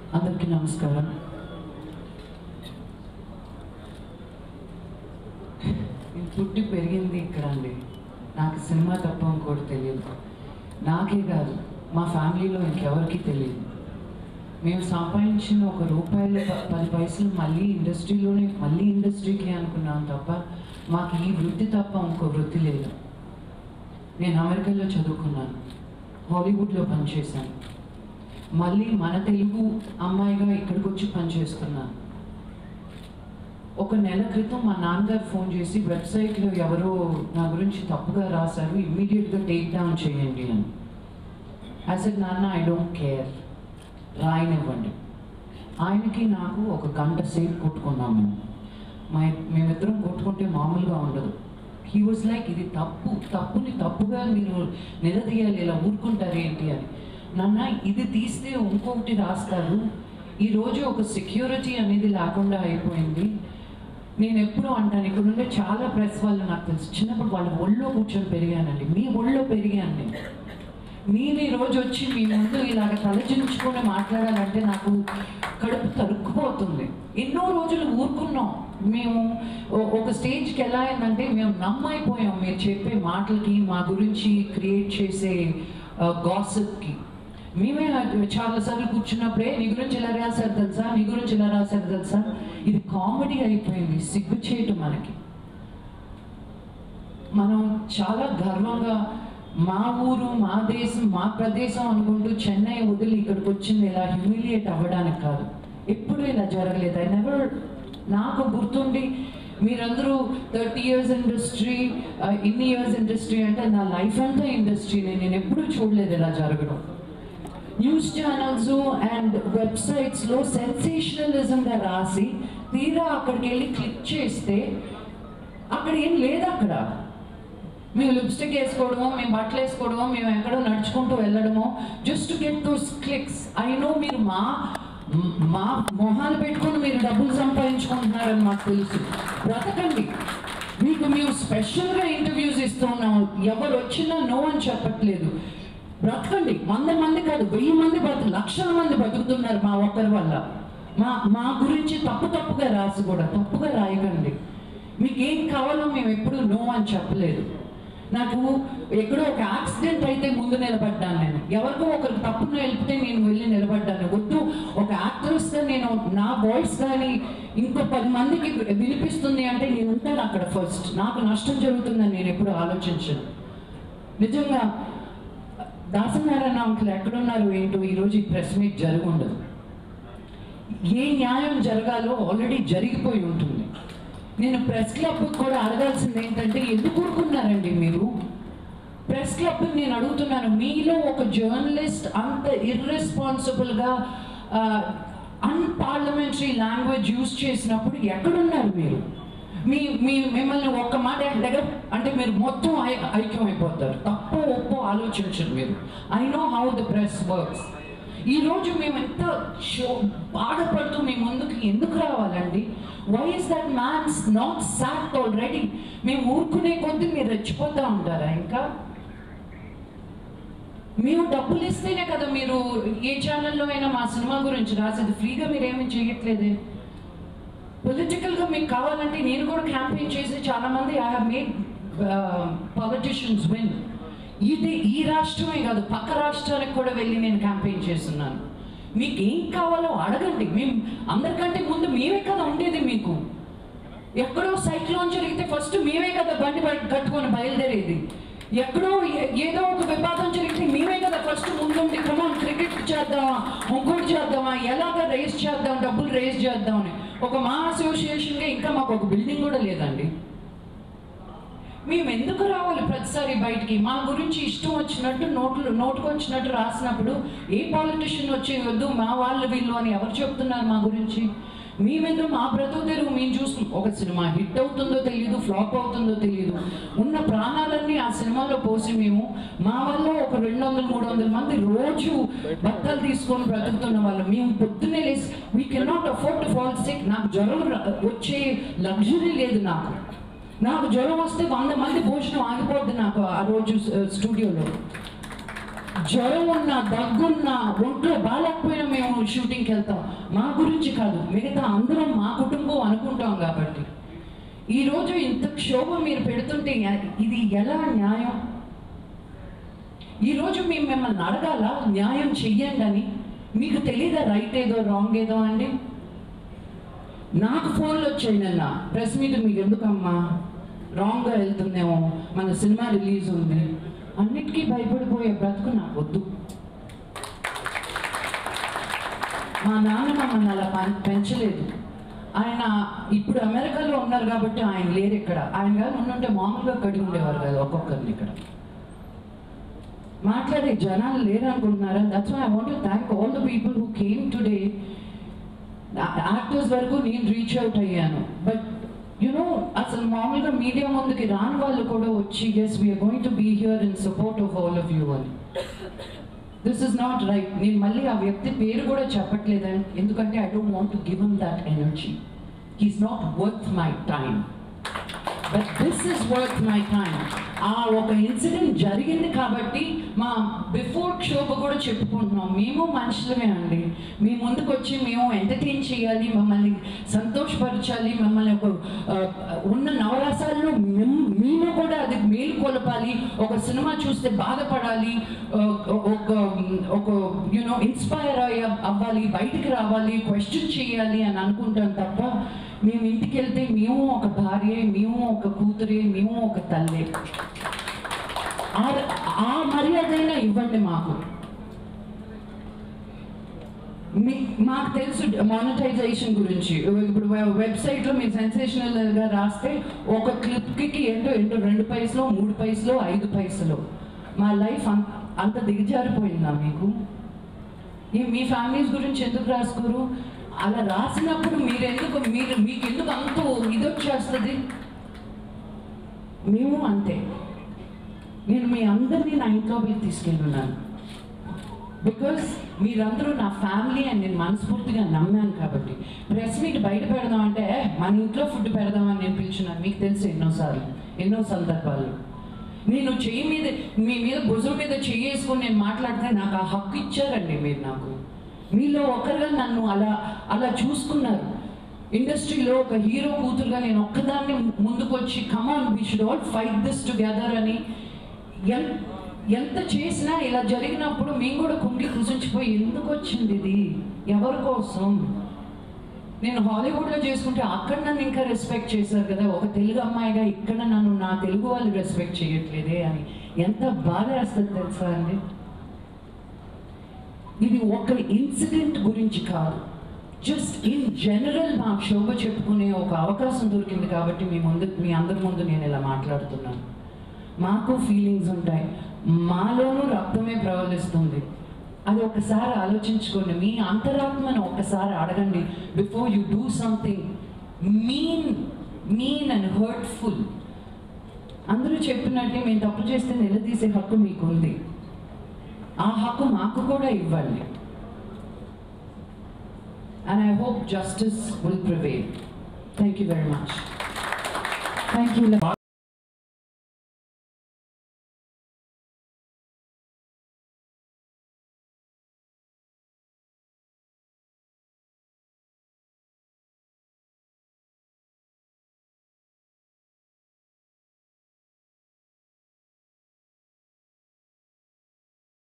అందరికీ నమస్కారం. నేను పుట్టి పెరిగింది ఇక్కడ అండి. నాకు సినిమా తప్ప ఇంకోటి తెలియదు. నాకే కాదు, మా ఫ్యామిలీలో ఇంకెవరికి తెలియదు. మేము సంపాదించిన ₹1 10 మళ్ళీ ఇండస్ట్రీకి అనుకున్నాం తప్ప మాకు ఈ వృత్తి తప్ప ఇంకో వృత్తి లేదు. నేను అమెరికాలో చదువుకున్నాను, హాలీవుడ్లో పనిచేశాను. మళ్ళీ మన తెలుగు అమ్మాయిగా ఇక్కడికి వచ్చి పనిచేస్తున్నాను. ఒక నెల క్రితం మా నాన్నగారు ఫోన్ చేసి వెబ్సైట్లో ఎవరో నా గురించి తప్పుగా రాశారు, ఇమ్మీడియట్గా టేక్ డౌన్ చేయండి అని. ఐ సెడ్ నాన్న ఐ డోంట్ కేర్, రాయనివ్వండి. ఆయనకి నాకు 1 గంట సేపు కొట్టుకున్నాము. మేమిద్దరం కొట్టుకుంటే మామూలుగా ఉండదు. హీ వాజ్ లైక్, ఇది తప్పుని తప్పుగా మీరు నిలదీయాలి, ఇలా ఊరుకుంటారు ఏంటి అని. నాన్న ఇది తీస్తే ఇంకొకటి రాస్తారు, ఈరోజు ఒక సెక్యూరిటీ అనేది లేకుండా అయిపోయింది. నేను ఎప్పుడూ అంటాను, ఇక్కడ ఉండే చాలా ప్రెస్ వాళ్ళు నాకు తెలుసు, చిన్నప్పుడు వాళ్ళ ఒళ్ళో కూర్చొని పెరిగానండి. మీ ఒళ్ళో పెరిగాను నేను. నేను ఈరోజు వచ్చి మీ ముందు ఇలాగ తలచించుకొని మాట్లాడాలంటే నాకు కడుపు తరుక్కుపోతుంది. ఎన్నో రోజులు ఊరుకున్నాం. మేము ఒక స్టేజ్కి ఎలా అయిందంటే మేము నమ్మైపోయాం మీరు చెప్పే మాటలకి, మా గురించి క్రియేట్ చేసే గాసిప్కి. మేమే చాలాసార్లు కూర్చున్నప్పుడే నీ గురించి ఇలా రాశారు తెలుసా, నీ గురించి ఇలా రాశారు తెలుసా. ఇది కామెడీ అయిపోయింది, సిగ్గుచేటు మనకి. మనం చాలా గర్వంగా మా ఊరు, మా దేశం, మా ప్రదేశం అనుకుంటూ చెన్నై వదిలి ఇక్కడికి వచ్చింది ఇలా హ్యూమిలియేట్ అవ్వడానికి కాదు. ఎప్పుడు ఇలా జరగలేదు. ఐ నెవర్, నాకు గుర్తుండి మీరందరూ 30 years ఇండస్ట్రీ, ఇన్ని ఇయర్స్ ఇండస్ట్రీ అంటే నా లైఫ్ అంతా ఇండస్ట్రీనే. నేను ఎప్పుడూ చూడలేదు ఇలా జరగడం. న్యూస్ ఛానల్స్ అండ్ వెబ్సైట్స్లో సెన్సేషనలిజంగా రాసి తీరా అక్కడికి వెళ్ళి క్లిక్ చేస్తే అక్కడ ఏం లేదు. అక్కడ మేము లిప్స్టిక్ వేసుకోవడమో, మేము బట్టలు వేసుకోవడమో, మేము ఎక్కడో నడుచుకుంటూ వెళ్ళడమో, just to get those clicks. I know మీరు మా మొహాలు పెట్టుకుని మీరు డబ్బులు సంపాదించుకుంటున్నారని మాకు తెలుసు. బ్రతకండి. మీకు మేము స్పెషల్గా ఇంటర్వ్యూస్ ఇస్తున్నాం. ఎవరు వచ్చినా నో అని చెప్పట్లేదు. బ్రతకండి. 100 మంది కాదు, 1000 మంది లక్షల మంది బతుకుతున్నారు మా ఒక్కరి వల్ల. మా గురించి తప్పుగా రాసి కూడా తప్పుగా రాయకండి. మీకు ఏం కావాలో మేము ఎప్పుడూ నో అని చెప్పలేదు. నాకు ఎక్కడో ఒక యాక్సిడెంట్ అయితే ముందు నిలబడ్డాను. నేను ఎవరికో ఒకరికి తప్పును వెళ్తే నేను వెళ్ళి నిలబడ్డాను. వద్దు, ఒక యాక్ట్రెస్గా నేను నా వాయిస్ కానీ ఇంకో 10 మందికి వినిపిస్తుంది అంటే నేను ఉంటాను అక్కడ ఫస్ట్. నాకు నష్టం జరుగుతుందని నేను ఎప్పుడు ఆలోచించను. నిజంగా దాసనారాయణ అంకుల్ ఎక్కడున్నారు ఏంటో ఈరోజు ఈ ప్రెస్ మీట్ జరగundదు. ఏ న్యాయం జరగాలో ఆల్రెడీ జరిగిపోయి ఉంటుంది. నేను ప్రెస్ క్లబ్ కూడా అడగాల్సింది ఏంటంటే, ఎందుకు ఊరుకున్నారండి మీరు? ప్రెస్ క్లబ్ నేను అడుగుతున్నాను, మీలో ఒక జర్నలిస్ట్ అంత ఇర్రెస్పాన్సిబుల్గా అన్పార్లమెంటరీ లాంగ్వేజ్ యూజ్ చేసినప్పుడు ఎక్కడున్నారు మీరు? మిమ్మల్ని ఒక్క మాట అంటే మీరు మొత్తం ఐక్యం అయిపోతారు. తప్పో ఒప్పో ఆలోచించరు మీరు. I know how the press works. ఈరోజు మేము ఎంత బాధపడుతూ మీ ముందుకు ఎందుకు రావాలండి? Why is that man's not sacked already? మేము ఊరుకునే కొద్దీ మీరు రెచ్చిపోతూ ఉంటారా? ఇంకా మేము డబ్బులు ఇస్తేనే కదా మీరు ఏ ఛానల్లో అయినా మా సినిమా గురించి రాసేది. ఫ్రీగా మీరేమీ చేయట్లేదే. పొలిటికల్గా మీకు కావాలంటే నేను కూడా క్యాంపెయిన్ చేసి చాలామంది I have made politicians win. ఈ రాష్ట్రమే కాదు, పక్క రాష్ట్రానికి కూడా వెళ్ళి నేను క్యాంపెయిన్ చేస్తున్నాను. మీకు ఏం కావాలో అడగండి. మేము అందరికంటే ముందు మేమే కదా ఉండేది. మీకు ఎక్కడో సైక్లోన్ జరిగితే ఫస్ట్ మేమే కదా బండి కట్టుకొని బయలుదేరేది. ఎక్కడో ఏదో ఒక వివాదం జరిగితే మేమే కదా ఫస్ట్ ముందుండి కమాన్ క్రికెట్ చేద్దామా, ఇంకోటి చేద్దామా, ఎలాగ రేస్ చేద్దాం, డబ్బులు రేస్ చేద్దామని. ఒక మా అసోసియేషన్గా ఇంకా మాకు ఒక బిల్డింగ్ కూడా లేదండి. మేము ఎందుకు రావాలి ప్రతిసారి బయటికి? మా గురించి ఇష్టం వచ్చినట్టు నోటుకు వచ్చినట్టు రాసినప్పుడు ఏ పాలిటిషియన్ వచ్చి వద్దు మా వాళ్ళు వీళ్ళు అని ఎవరు చెప్తున్నారు మా గురించి? మేమెందుకు మా బ్రతుకు తెరువు మేము చూసుకుంటాం. ఒక సినిమా హిట్ అవుతుందో తెలియదు, ఫ్లాప్ అవుతుందో తెలియదు. ఉన్న ప్రాణాలన్నీ ఆ సినిమాలో పోసి మేము మా వల్ల ఒక 200-300 మంది రోజు బట్టలు తీసుకొని బ్రతుకుతున్న వాళ్ళు. మేము పొద్దున్నే లేసి we cannot afford to fall sick. నాకు జ్వరం వచ్చే లగ్జరీ లేదు. నాకు జ్వరం వస్తే 100 మంది భోజనం ఆగిపోద్ది నాకు ఆ రోజు స్టూడియోలో. జ్వరం ఉన్నా, దగ్గున్నా, ఒంట్లో బాగాలేకపోయినా మేము షూటింగ్కి వెళ్తాం. మా గురించి కాదు, మిగతా అందరం మా కుటుంబం అనుకుంటాం. కాబట్టి ఈరోజు ఇంత క్షోభ మీరు పెడుతుంటే ఇది ఎలా న్యాయం? ఈరోజు మేము మిమ్మల్ని అడగాల న్యాయం చెయ్యండి అని. మీకు తెలీదా రైట్ ఏదో రాంగ్ ఏదో అండి? నాకు ఫోన్లు వచ్చాయి నిన్న, ప్రెస్ మీట్ మీకు ఎందుకమ్మా, రాంగ్గా వెళ్తుందేమో, మన సినిమా రిలీజ్ ఉంది, అన్నిటికీ భయపడిపోయే బ్రతుకు నాకు వద్దు. మా నాన్న మమ్మల్ని అలా పెంచలేదు. ఆయన ఇప్పుడు అమెరికాలో ఉన్నారు కాబట్టి ఆయన లేరు ఇక్కడ. ఆయన గారు ఉండుంటే మామూలుగా కడిగి ఉండేవారు కదా ఒక్కొక్కరిని. ఇక్కడ మాట్లాడే జనాలు లేరు అనుకుంటున్నారా? That's why I want to thank all the people who came today. Actors వరకు నేను రీచ్ అవుట్ అయ్యాను. బట్ యునో అసలు మామూలుగా మీడియా ముందుకి రాని వాళ్ళు కూడా వచ్చి yes we're going to be here in support of all of you అని. This is not right. నేను మళ్ళీ ఆ వ్యక్తి పేరు కూడా చెప్పట్లేదని, ఎందుకంటే I don't want to give him that energy. He's not worth my time, but this is worth my time. ఆ ఒక ఇన్సిడెంట్ జరిగింది కాబట్టి మా బిఫోర్ క్షోభ కూడా చెప్పుకుంటున్నాం, మేము మనుషులమే అండి. మీ ముందుకు వచ్చి మేము ఎంటర్టైన్ చేయాలి, మిమ్మల్ని సంతోషపరచాలి, మిమ్మల్ని ఒక ఉన్న నవరసాలను మేము కూడా అది మేలు కొలపాలి. ఒక సినిమా చూస్తే బాధపడాలి, ఒక యూనో ఇన్స్పైర్ అవ్వాలి, బయటికి రావాలి, క్వశ్చన్ చేయాలి అని అనుకుంటాం తప్ప మేము ఇంటికి వెళ్తే మేము ఒక భార్య, మేము ఒక కూతురే, మేము ఒక తల్లి. ఆ మర్యాదైనా ఇవ్వండి మాకు. మాకు తెలుసు మానిటైజేషన్ గురించి. ఇప్పుడు వెబ్సైట్లో మీరు సెన్సేషనల్గా రాస్తే ఒక క్లిప్కి ఏంటో 2 పైసలు, 3 పైసలు, 5 పైసలు. మా లైఫ్ అంత దిగజారిపోయిందా మీకు? మీ ఫ్యామిలీస్ గురించి ఎందుకు రాసుకోరు? అలా రాసినప్పుడు మీకు ఎందుకు అంత ఇదొచ్చేస్తుంది? మేము అంతే. నేను మీ అందరినీ నా ఇంట్లోకి తీసుకెళ్ళున్నాను బికాస్ మీరందరూ నా ఫ్యామిలీ అని నేను మనస్ఫూర్తిగా నమ్మాను. కాబట్టి ప్రెస్ మీట్ బయట పెడదామంటే మన ఇంట్లో ఫుడ్ పెడదామని నేను పిలిచినాను. మీకు తెలుసు ఎన్నోసార్లు, ఎన్నో సందర్భాలు. నేను మీ మీద భుజం మీద చేసుకొని నేను మాట్లాడితే నాకు ఆ హక్కు ఇచ్చారండి మీరు. నాకు మీలో ఒకరుగా నన్ను అలా చూసుకున్నారు. ఇండస్ట్రీలో ఒక హీరో కూతురుగా నేను ఒక్కదాన్ని ముందుకు వచ్చి come on we should all fight this together అని ఎంత చేసినా ఇలా జరిగినప్పుడు మేము కూడా కుంగి కుసించిపోయి ఎందుకు వచ్చింది ఇది, ఎవరి కోసం? నేను హాలీవుడ్లో చేసుకుంటే అక్కడ నన్ను ఇంకా రెస్పెక్ట్ చేశారు కదా, ఒక తెలుగు అమ్మాయిగా ఇక్కడ నన్ను నా తెలుగు వాళ్ళు రెస్పెక్ట్ చేయట్లేదే అని ఎంత బాధ వేస్తుంది తెలుసా అండి. ఇది ఒక ఇన్సిడెంట్ గురించి కాదు, జస్ట్ ఇన్ జనరల్ మా శోభ చెప్పుకునే ఒక అవకాశం దొరికింది కాబట్టి మీ అందరి ముందు నేను ఇలా మాట్లాడుతున్నాను. మాకు ఫీలింగ్స్ ఉంటాయి, మాలోనూ రక్తమే ప్రవహిస్తుంది. అది ఒకసారి ఆలోచించుకోండి. మీ అంతరాత్మను ఒకసారి అడగండి before you do something mean and hurtful. అందరూ చెప్పినట్టే మేము తప్పు చేస్తే నిలదీసే హక్కు మీకుంది. ఆ హక్కు మాకు కూడా ఇవ్వండి. And I hope justice will prevail. Thank you very much. Thank you.